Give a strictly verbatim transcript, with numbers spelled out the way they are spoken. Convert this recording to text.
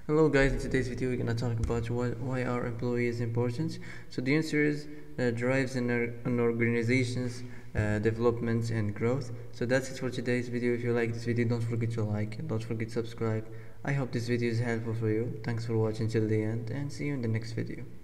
Hello guys, in today's video we're gonna talk about what, why our employee is important. So the answer is uh, drives in our, an organization's uh, development and growth. So that's it for today's video. If you like this video, don't forget to like and don't forget to subscribe. I hope this video is helpful for you. Thanks for watching till the end and see you in the next video.